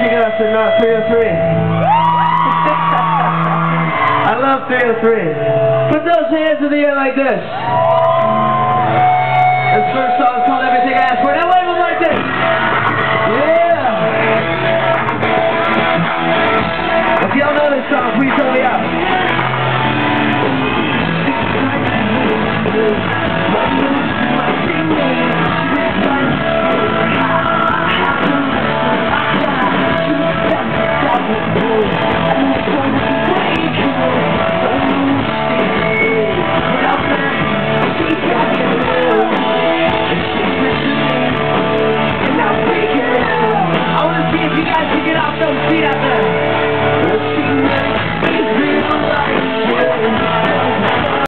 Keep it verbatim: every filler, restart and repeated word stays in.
you guys in uh, three oh three. I love three oh three. Put those hands in the air like this. This first song called Everything I Asked For. Now wave them like this.